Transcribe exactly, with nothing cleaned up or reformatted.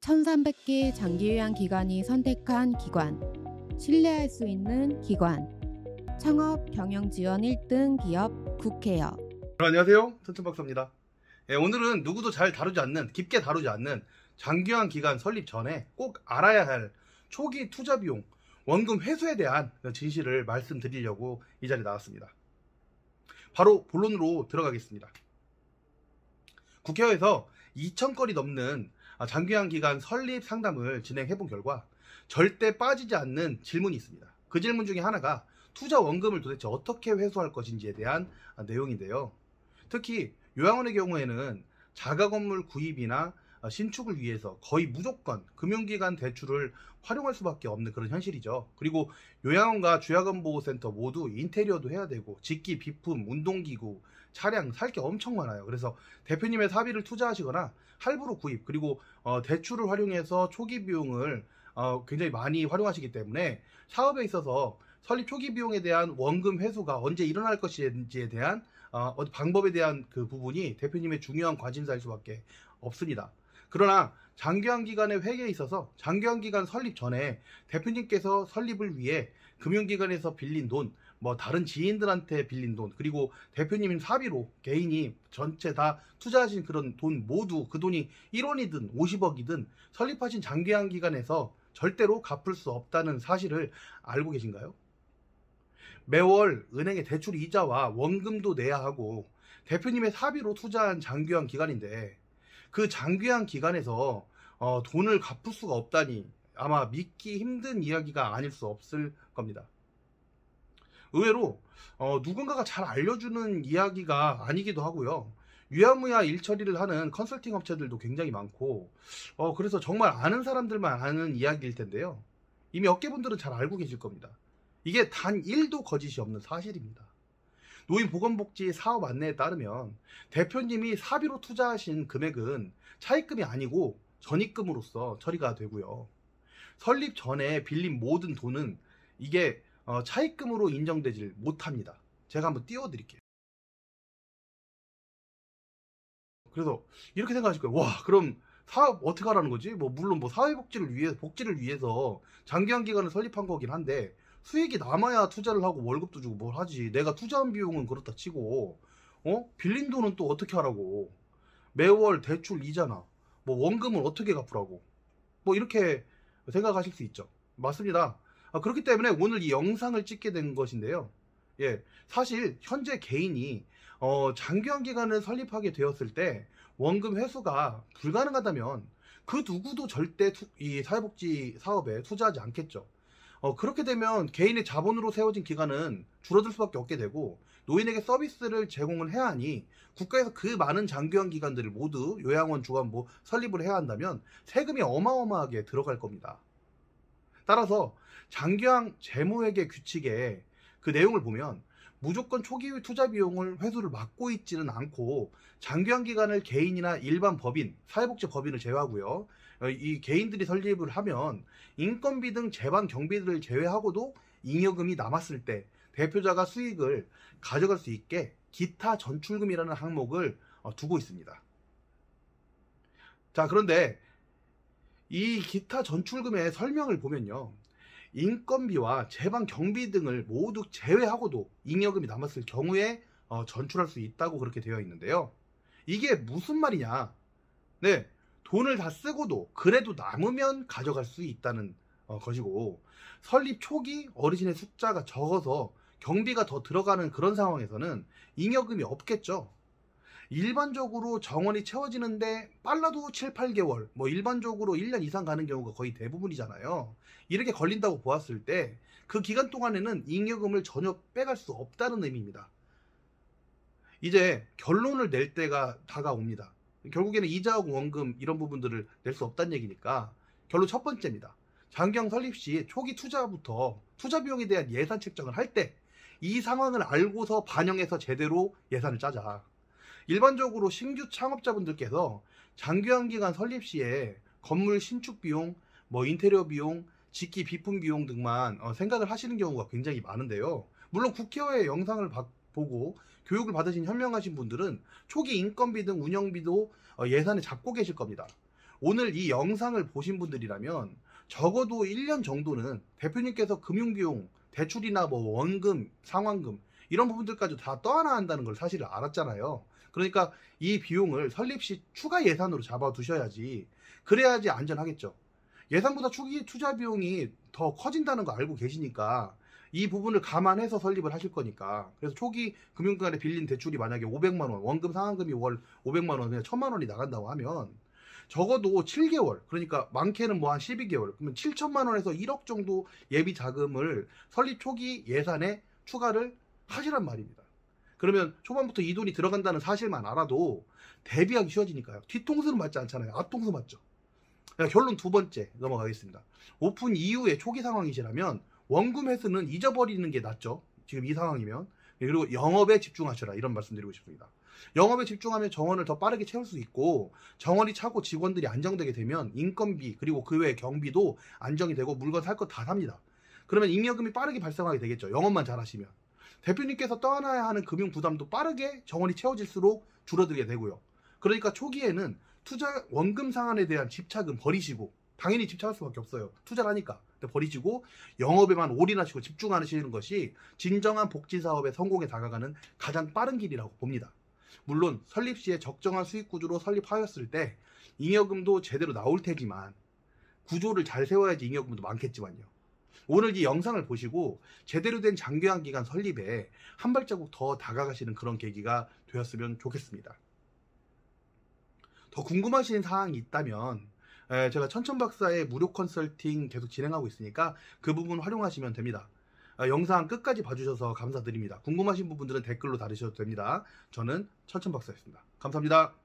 천삼백 개 장기요양기관이 선택한 기관, 신뢰할 수 있는 기관, 창업 경영지원 일 등 기업 국케어. 안녕하세요, 천천박사입니다. 예, 오늘은 누구도 잘 다루지 않는, 깊게 다루지 않는 장기요양기관 설립 전에 꼭 알아야 할 초기 투자 비용, 원금 회수에 대한 진실을 말씀드리려고 이 자리에 나왔습니다. 바로 본론으로 들어가겠습니다. 국회에서 이천 건이 넘는 장기요양기관 설립 상담을 진행해 본 결과 절대 빠지지 않는 질문이 있습니다. 그 질문 중에 하나가 투자 원금을 도대체 어떻게 회수할 것인지에 대한 내용인데요. 특히 요양원의 경우에는 자가 건물 구입이나 신축을 위해서 거의 무조건 금융기관 대출을 활용할 수밖에 없는 그런 현실이죠. 그리고 요양원과 주야건보호센터 모두 인테리어도 해야 되고 직기, 비품, 운동기구, 차량 살 게 엄청 많아요. 그래서 대표님의 사비를 투자하시거나 할부로 구입, 그리고 어, 대출을 활용해서 초기 비용을 어, 굉장히 많이 활용하시기 때문에 사업에 있어서 설립 초기 비용에 대한 원금 회수가 언제 일어날 것인지에 대한 어, 방법에 대한 그 부분이 대표님의 중요한 관심사일 수밖에 없습니다. 그러나 장기요양기관의 회계에 있어서 장기요양기관 설립 전에 대표님께서 설립을 위해 금융기관에서 빌린 돈, 뭐 다른 지인들한테 빌린 돈, 그리고 대표님 사비로 개인이 전체 다 투자하신 그런 돈 모두 그 돈이 일 원이든 오십억이든 설립하신 장기요양기관에서 절대로 갚을 수 없다는 사실을 알고 계신가요? 매월 은행에 대출 이자와 원금도 내야 하고 대표님의 사비로 투자한 장기요양기관인데 그 장기요양기관에서 어, 돈을 갚을 수가 없다니 아마 믿기 힘든 이야기가 아닐 수 없을 겁니다. 의외로 어, 누군가가 잘 알려주는 이야기가 아니기도 하고요. 유야무야 일처리를 하는 컨설팅 업체들도 굉장히 많고 어, 그래서 정말 아는 사람들만 아는 이야기일 텐데요. 이미 업계분들은 잘 알고 계실 겁니다. 이게 단 일도 거짓이 없는 사실입니다. 노인보건복지 사업 안내에 따르면 대표님이 사비로 투자하신 금액은 차입금이 아니고 전입금으로서 처리가 되고요. 설립 전에 빌린 모든 돈은 이게 어, 차입금으로 인정되질 못합니다. 제가 한번 띄워드릴게요. 그래서 이렇게 생각하실 거예요. 와, 그럼 사업 어떻게 하라는 거지? 뭐 물론 뭐 사회복지를 위해 복지를 위해서 장기요양기관을 설립한 거긴 한데 수익이 남아야 투자를 하고 월급도 주고 뭘 하지. 내가 투자한 비용은 그렇다 치고 어? 빌린 돈은 또 어떻게 하라고. 매월 대출 이자나 뭐 원금을 어떻게 갚으라고. 뭐 이렇게 생각하실 수 있죠. 맞습니다. 아, 그렇기 때문에 오늘 이 영상을 찍게 된 것인데요. 예, 사실 현재 개인이 어, 장기요양기관을 설립하게 되었을 때 원금 회수가 불가능하다면 그 누구도 절대 투, 이 사회복지 사업에 투자하지 않겠죠. 어, 그렇게 되면 개인의 자본으로 세워진 기관은 줄어들 수밖에 없게 되고 노인에게 서비스를 제공을 해야 하니 국가에서 그 많은 장기요양기관들을 모두 요양원, 주간보 설립을 해야 한다면 세금이 어마어마하게 들어갈 겁니다. 따라서 장기요양 재무회계 규칙의 그 내용을 보면 무조건 초기 투자 비용을 회수를 막고 있지는 않고 장기요양기관을 개인이나 일반 법인, 사회복지 법인을 제외하고요. 이 개인들이 설립을 하면 인건비 등 제반 경비들을 제외하고도 잉여금이 남았을 때 대표자가 수익을 가져갈 수 있게 기타 전출금이라는 항목을 두고 있습니다. 자, 그런데 이 기타 전출금의 설명을 보면요. 인건비와 제반 경비 등을 모두 제외하고도 잉여금이 남았을 경우에 어, 전출할 수 있다고 그렇게 되어 있는데요. 이게 무슨 말이냐? 네, 돈을 다 쓰고도 그래도 남으면 가져갈 수 있다는 어, 것이고 설립 초기 어르신의 숫자가 적어서 경비가 더 들어가는 그런 상황에서는 잉여금이 없겠죠. 일반적으로 정원이 채워지는데 빨라도 칠, 팔 개월, 뭐 일반적으로 일 년 이상 가는 경우가 거의 대부분이잖아요. 이렇게 걸린다고 보았을 때 그 기간 동안에는 잉여금을 전혀 빼갈 수 없다는 의미입니다. 이제 결론을 낼 때가 다가옵니다. 결국에는 이자하고 원금 이런 부분들을 낼 수 없다는 얘기니까 결론 첫 번째입니다. 장기요양 설립 시 초기 투자부터 투자 비용에 대한 예산 책정을 할 때 이 상황을 알고서 반영해서 제대로 예산을 짜자. 일반적으로 신규 창업자분들께서 장기요양기관 설립 시에 건물 신축 비용, 뭐 인테리어 비용, 직기 비품 비용 등만 어, 생각을 하시는 경우가 굉장히 많은데요. 물론 국회의 영상을 바, 보고 교육을 받으신 현명하신 분들은 초기 인건비 등 운영비도 어, 예산에 잡고 계실 겁니다. 오늘 이 영상을 보신 분들이라면 적어도 일 년 정도는 대표님께서 금융비용, 대출이나 뭐 원금, 상환금 이런 부분들까지 다 떠안아야 한다는 걸 사실을 알았잖아요. 그러니까 이 비용을 설립 시 추가 예산으로 잡아두셔야지, 그래야지 안전하겠죠. 예산보다 초기 투자 비용이 더 커진다는 거 알고 계시니까 이 부분을 감안해서 설립을 하실 거니까. 그래서 초기 금융기관에 빌린 대출이 만약에 오백만 원, 원금 상환금이 월 오백만 원, 그냥 천만 원이 나간다고 하면 적어도 칠 개월, 그러니까 많게는 뭐 한 십이 개월, 그러면 칠천만 원에서 일억 정도 예비 자금을 설립 초기 예산에 추가를 하시란 말입니다. 그러면 초반부터 이 돈이 들어간다는 사실만 알아도 대비하기 쉬워지니까요. 뒤통수는 맞지 않잖아요. 앞통수 맞죠. 결론 두 번째 넘어가겠습니다. 오픈 이후에 초기 상황이시라면 원금 회수는 잊어버리는 게 낫죠. 지금 이 상황이면. 그리고 영업에 집중하셔라, 이런 말씀 드리고 싶습니다. 영업에 집중하면 정원을 더 빠르게 채울 수 있고, 정원이 차고 직원들이 안정되게 되면 인건비 그리고 그 외의 경비도 안정이 되고 물건 살 거 다 삽니다. 그러면 잉여금이 빠르게 발생하게 되겠죠. 영업만 잘하시면. 대표님께서 떠나야 하는 금융 부담도 빠르게 정원이 채워질수록 줄어들게 되고요. 그러니까 초기에는 투자 원금 상환에 대한 집착은 버리시고, 당연히 집착할 수밖에 없어요. 투자를 하니까. 버리시고 영업에만 올인하시고 집중하시는 것이 진정한 복지 사업의 성공에 다가가는 가장 빠른 길이라고 봅니다. 물론 설립 시에 적정한 수익 구조로 설립하였을 때 잉여금도 제대로 나올 테지만, 구조를 잘 세워야지 잉여금도 많겠지만요. 오늘 이 영상을 보시고 제대로 된 장기간 기간 설립에 한 발자국 더 다가가시는 그런 계기가 되었으면 좋겠습니다. 더 궁금하신 사항이 있다면 제가 천천박사의 무료 컨설팅 계속 진행하고 있으니까 그 부분 활용하시면 됩니다. 영상 끝까지 봐주셔서 감사드립니다. 궁금하신 부분들은 댓글로 달으셔도 됩니다. 저는 천천박사였습니다. 감사합니다.